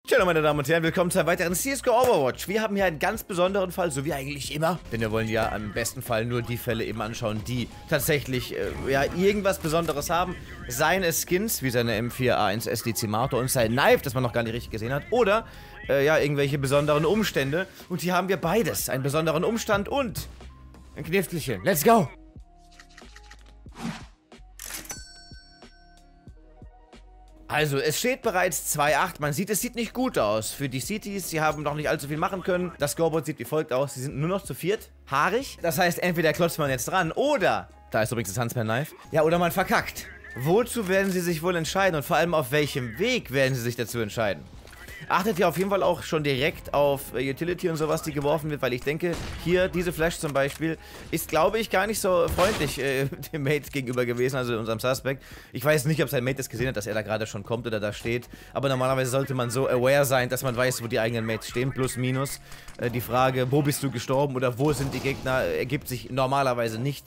Hallo meine Damen und Herren, willkommen zu einem weiteren CSGO Overwatch. Wir haben hier einen ganz besonderen Fall, so wie eigentlich immer. Denn wir wollen ja im besten Fall nur die Fälle eben anschauen, die tatsächlich ja, irgendwas Besonderes haben. Seien es Skins, wie seine M4A1 SDC Marto und sein Knife, das man noch gar nicht richtig gesehen hat. Oder ja, irgendwelche besonderen Umstände. Und hier haben wir beides, einen besonderen Umstand und ein Knifflchen. Let's go! Also, es steht bereits 2-8. Man sieht, es sieht nicht gut aus für die Cities. Sie haben noch nicht allzu viel machen können. Das Scoreboard sieht wie folgt aus. Sie sind nur noch zu viert. Haarig. Das heißt, entweder klotzt man jetzt dran oder... Da ist übrigens das Huntsman-Knife. Ja, oder man verkackt. Wozu werden sie sich wohl entscheiden? Und vor allem, auf welchem Weg werden sie sich dazu entscheiden? Achtet ihr auf jeden Fall auch schon direkt auf Utility und sowas, die geworfen wird, weil ich denke, hier, diese Flash zum Beispiel, ist, glaube ich, gar nicht so freundlich dem Mate gegenüber gewesen, also unserem Suspect. Ich weiß nicht, ob sein Mate das gesehen hat, dass er da gerade schon kommt oder da steht, aber normalerweise sollte man so aware sein, dass man weiß, wo die eigenen Mates stehen, plus, minus. Die Frage, wo bist du gestorben oder wo sind die Gegner, ergibt sich normalerweise nicht.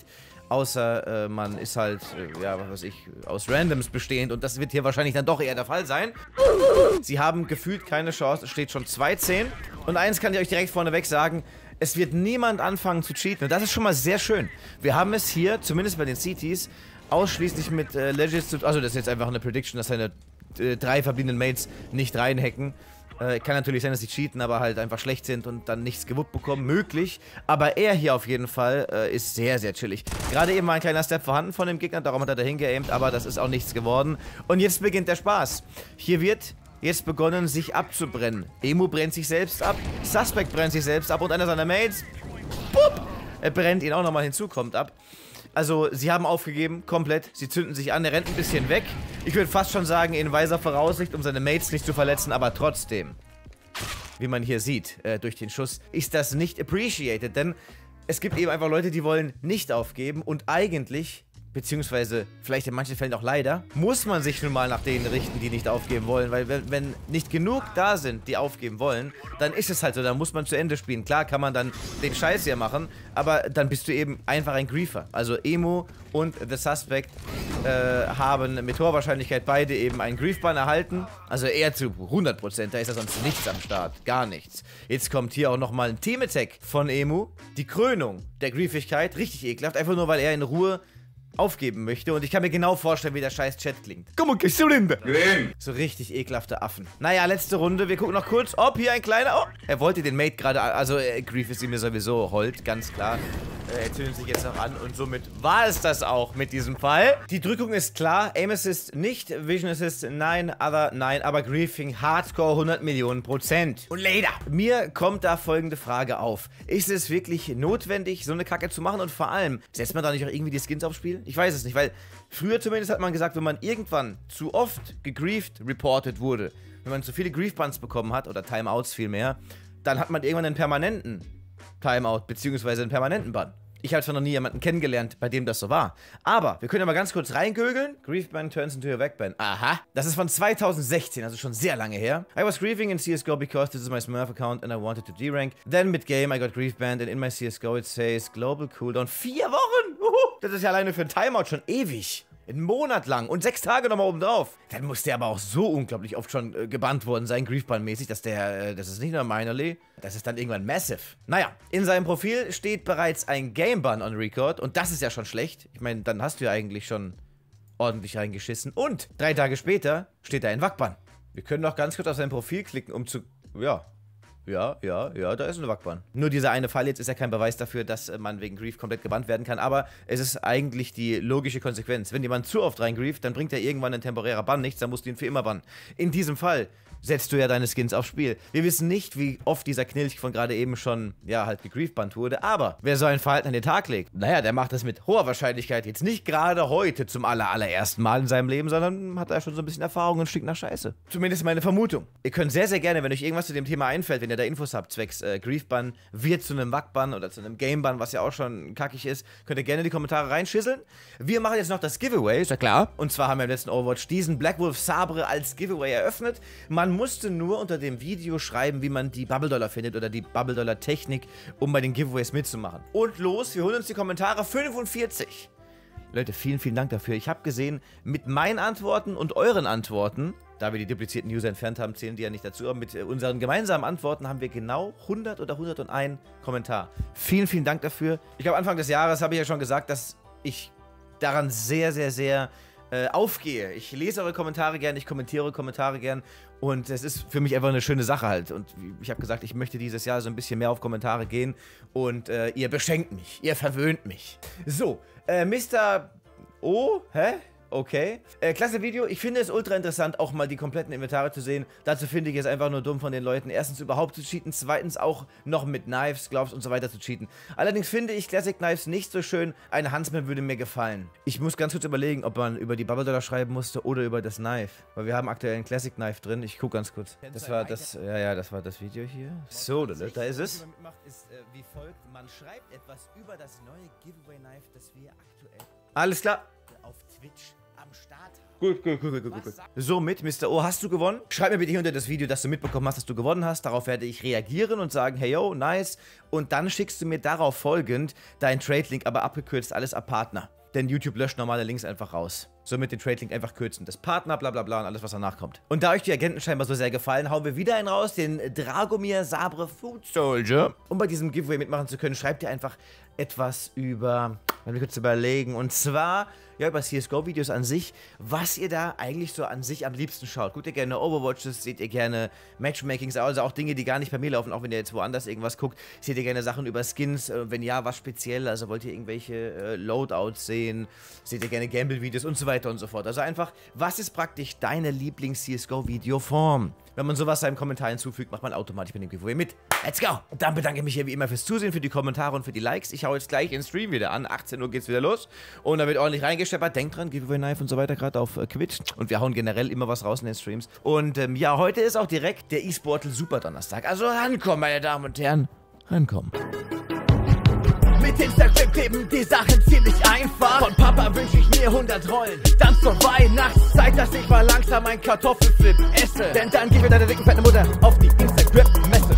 Außer man ist halt, ja, was weiß ich, aus Randoms bestehend und das wird hier wahrscheinlich dann doch eher der Fall sein. Sie haben gefühlt keine Chance, es steht schon 2-10. Und eins kann ich euch direkt vorneweg sagen, es wird niemand anfangen zu cheaten und das ist schon mal sehr schön. Wir haben es hier, zumindest bei den CTs, ausschließlich mit Legends zu tun. Also das ist jetzt einfach eine Prediction, dass seine 3 verbliebenen Mates nicht reinhacken. Kann natürlich sein, dass sie cheaten, aber halt einfach schlecht sind und dann nichts gewuppt bekommen. Möglich. Aber er hier auf jeden Fall ist sehr, sehr chillig. Gerade eben war ein kleiner Step vorhanden von dem Gegner, darum hat er dahin geaimt, aber das ist auch nichts geworden. Und jetzt beginnt der Spaß. Hier wird jetzt begonnen, sich abzubrennen. Emu brennt sich selbst ab, Suspect brennt sich selbst ab und einer seiner Mates, pup, er brennt ihn auch nochmal hinzu, kommt ab. Also, sie haben aufgegeben, komplett. Sie zünden sich an, er rennt ein bisschen weg. Ich würde fast schon sagen, in weiser Voraussicht, um seine Mates nicht zu verletzen, aber trotzdem, wie man hier sieht, durch den Schuss, ist das nicht appreciated, denn es gibt eben einfach Leute, die wollen nicht aufgeben und eigentlich, beziehungsweise vielleicht in manchen Fällen auch leider, muss man sich nun mal nach denen richten, die nicht aufgeben wollen, weil wenn nicht genug da sind, die aufgeben wollen, dann ist es halt so, dann muss man zu Ende spielen. Klar kann man dann den Scheiß hier machen, aber dann bist du eben einfach ein Griefer. Also Emo und The Suspect haben mit hoher Wahrscheinlichkeit beide eben einen Grief-Ban erhalten, also eher zu 100%, da ist ja sonst nichts am Start, gar nichts. Jetzt kommt hier auch nochmal ein Team-Attack von Emu, die Krönung der Griefigkeit, richtig ekelhaft, einfach nur weil er in Ruhe aufgeben möchte und ich kann mir genau vorstellen, wie der scheiß Chat klingt. Komm und gehst du Linde. So richtig ekelhafte Affen. Naja, letzte Runde. Wir gucken noch kurz, ob hier ein kleiner... Oh, er wollte den Mate gerade... Also, Grief ist ihm mir sowieso hold, ganz klar. Er zündet sich jetzt noch an und somit war es das auch mit diesem Fall. Die Drückung ist klar. Aim Assist nicht, Vision Assist nein, Other nein, aber Griefing Hardcore 100.000.000%. Und leider, mir kommt da folgende Frage auf. Ist es wirklich notwendig, so eine Kacke zu machen und vor allem, setzt man da nicht auch irgendwie die Skins aufs Spiel? Ich weiß es nicht, weil früher zumindest hat man gesagt, wenn man irgendwann zu oft gegrieft reported wurde, wenn man zu viele Grief-Bans bekommen hat, oder Timeouts vielmehr, dann hat man irgendwann einen permanenten Timeout, beziehungsweise einen permanenten Ban. Ich habe zwar noch nie jemanden kennengelernt, bei dem das so war. Aber wir können ja mal ganz kurz reingögeln. Grief-Ban turns into a Wag-Ban. Aha. Das ist von 2016, also schon sehr lange her. I was griefing in CSGO because this is my Smurf account and I wanted to D-Rank. Then mid-game I got grief-banned and in my CSGO it says Global Cooldown 4 Wochen. Das ist ja alleine für ein Timeout schon ewig. Einen Monat lang und 6 Tage nochmal oben drauf. Dann muss der aber auch so unglaublich oft schon gebannt worden sein, Griefban-mäßig, dass das ist nicht nur minorly, das ist dann irgendwann massive. Naja, in seinem Profil steht bereits ein Game-Ban on Record und das ist ja schon schlecht. Ich meine, dann hast du ja eigentlich schon ordentlich reingeschissen. Und 3 Tage später steht da ein Wag-Ban. Wir können noch ganz kurz auf sein Profil klicken, um zu... Ja, da ist eine Wag-Ban. Nur dieser eine Fall jetzt ist ja kein Beweis dafür, dass man wegen Grief komplett gebannt werden kann, aber es ist eigentlich die logische Konsequenz. Wenn jemand zu oft reingrieft, dann bringt er irgendwann ein temporärer Bann nichts, dann musst du ihn für immer bannen. In diesem Fall setzt du ja deine Skins aufs Spiel. Wir wissen nicht, wie oft dieser Knilch von gerade eben schon, ja, halt gegriefbannt wurde, aber wer so ein Verhalten an den Tag legt, naja, der macht das mit hoher Wahrscheinlichkeit jetzt nicht gerade heute zum allerersten Mal in seinem Leben, sondern hat da schon so ein bisschen Erfahrung und stinkt nach Scheiße. Zumindest meine Vermutung. Ihr könnt sehr, sehr gerne, wenn euch irgendwas zu dem Thema einfällt, wenn ihr da Infos habt, zwecks Grief-Ban wird zu einem Wag-Ban oder zu einem Game-Ban, was ja auch schon kackig ist, könnt ihr gerne in die Kommentare reinschisseln. Wir machen jetzt noch das Giveaway, ist ja klar. Und zwar haben wir im letzten Overwatch diesen Black Wolf Sabre als Giveaway eröffnet. Man musste nur unter dem Video schreiben, wie man die Bubble Dollar findet oder die Bubble Dollar Technik, um bei den Giveaways mitzumachen. Und los, wir holen uns die Kommentare 45. Leute, vielen, vielen Dank dafür. Ich habe gesehen, mit meinen Antworten und euren Antworten, da wir die duplizierten User entfernt haben, zählen die ja nicht dazu, aber mit unseren gemeinsamen Antworten haben wir genau 100 oder 101 Kommentar. Vielen, vielen Dank dafür. Ich glaube, Anfang des Jahres habe ich ja schon gesagt, dass ich daran sehr, sehr, sehr aufgehe. Ich lese eure Kommentare gern, ich kommentiere eure Kommentare gern und es ist für mich einfach eine schöne Sache halt. Und ich habe gesagt, ich möchte dieses Jahr so ein bisschen mehr auf Kommentare gehen und ihr beschenkt mich, ihr verwöhnt mich. So, Mr. O, hä? Okay. Klasse Video. Ich finde es ultra interessant, auch mal die kompletten Inventare zu sehen. Dazu finde ich es einfach nur dumm von den Leuten. Erstens überhaupt zu cheaten, zweitens auch noch mit Knives, Gloves und so weiter zu cheaten. Allerdings finde ich Classic Knives nicht so schön. Ein Huntsman würde mir gefallen. Ich muss ganz kurz überlegen, ob man über die Bubble Dollar schreiben musste oder über das Knife. Weil wir haben aktuell ein Classic Knife drin. Ich gucke ganz kurz. Das war das, ja, das war das Video hier. So, da ist es. Ist wie folgt. Man schreibt etwas über das neue Giveaway Knife, das wir aktuell... Alles klar. Auf Twitch am Start. Gut. Somit, Mr. O, hast du gewonnen? Schreib mir bitte hier unter das Video, dass du mitbekommen hast, dass du gewonnen hast. Darauf werde ich reagieren und sagen, hey yo, nice. Und dann schickst du mir darauf folgend deinen Trade-Link, aber abgekürzt alles ab Partner. Denn YouTube löscht normale Links einfach raus. Somit den Trade-Link einfach kürzen. Das Partner, bla bla bla und alles, was danach kommt. Und da euch die Agenten scheinbar so sehr gefallen, hauen wir wieder einen raus, den Dragomir Sabre Food Soldier. Um bei diesem Giveaway mitmachen zu können, schreibt ihr einfach etwas über, wenn wir kurz überlegen, und zwar, ja, über CSGO-Videos an sich, was ihr da eigentlich so an sich am liebsten schaut. Guckt ihr gerne Overwatches, seht ihr gerne Matchmakings, also auch Dinge, die gar nicht bei mir laufen, auch wenn ihr jetzt woanders irgendwas guckt, seht ihr gerne Sachen über Skins, wenn ja, was speziell, also wollt ihr irgendwelche Loadouts sehen, seht ihr gerne Gamble-Videos und so weiter und so fort. Also einfach, was ist praktisch deine Lieblings-CSGO-Videoform? Wenn man sowas seinem Kommentar hinzufügt, macht man automatisch mit dem Giveaway mit. Let's go! Und dann bedanke ich mich hier wie immer fürs Zusehen, für die Kommentare und für die Likes. Ich hau jetzt gleich den Stream wieder an. 18 Uhr geht's wieder los. Und da wird ordentlich reingescheppert. Denkt dran, Giveaway Knife und so weiter, gerade auf Twitch. Und wir hauen generell immer was raus in den Streams. Und ja, heute ist auch direkt der eSportal Super Donnerstag. Also rankommen, meine Damen und Herren. Rankommen. Mit Instagram kleben die Sachen ziemlich einfach. Von Papa wünsche ich mir 100 Rollen. Dann zur Weihnachtszeit, dass ich mal langsam ein Kartoffelflip esse. Denn dann gib mir deine dicken fette Mutter auf die Instagram-Messe.